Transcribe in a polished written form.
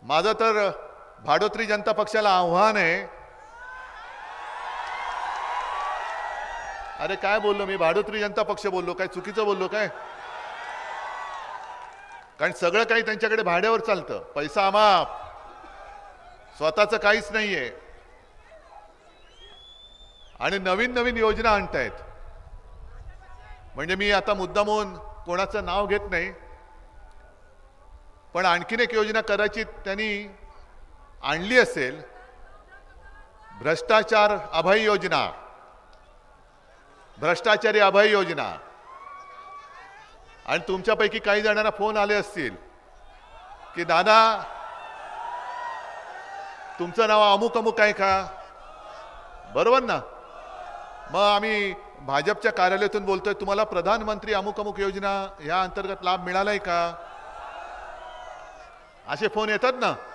माझं तर भाडोत्री जनता पक्षाला आव्हान आहे. अरे काय बोललो मी? भाडोत्री जनता पक्ष बोललो काय? चुकीचं बोललो काय? कारण सगळं काही त्यांच्याकडे भाड्यावर चालतं, पैसा अमाप, स्वतःचं काहीच नाहीये. आणि नवीन नवीन योजना आणतायत. म्हणजे मी आता मुद्दामून कोणाचं नाव घेत नाही, पण आणखीन एक योजना करायची त्यांनी आणली असेल, भ्रष्टाचार अभय योजना, भ्रष्टाचारी अभय योजना. आणि तुमच्यापैकी काही जणांना फोन आले असतील की दादा तुमचं नाव अमुक अमुक आहे का? बरोबर ना? मग आम्ही भाजपच्या कार्यालयातून बोलतोय, तुम्हाला प्रधानमंत्री अमुक अमुक योजना या अंतर्गत लाभ मिळालाय का? असे फोन येतात ना.